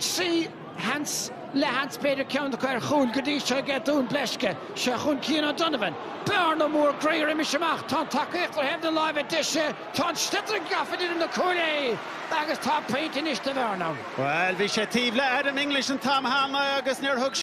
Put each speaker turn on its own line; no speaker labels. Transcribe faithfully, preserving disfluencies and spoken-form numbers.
See Hans le Hans Peter Count Car Hul Gadisha get Doon Bleske, Shahun Cian Donovan, Bernard Moore, Greer and Mishamach, Ton Taker have the live edition, Ton Stetter Gafford in the Cooley, August top paint in Ishtaverno.
Well, we should have Adam English and Tom Ham, August near Hook.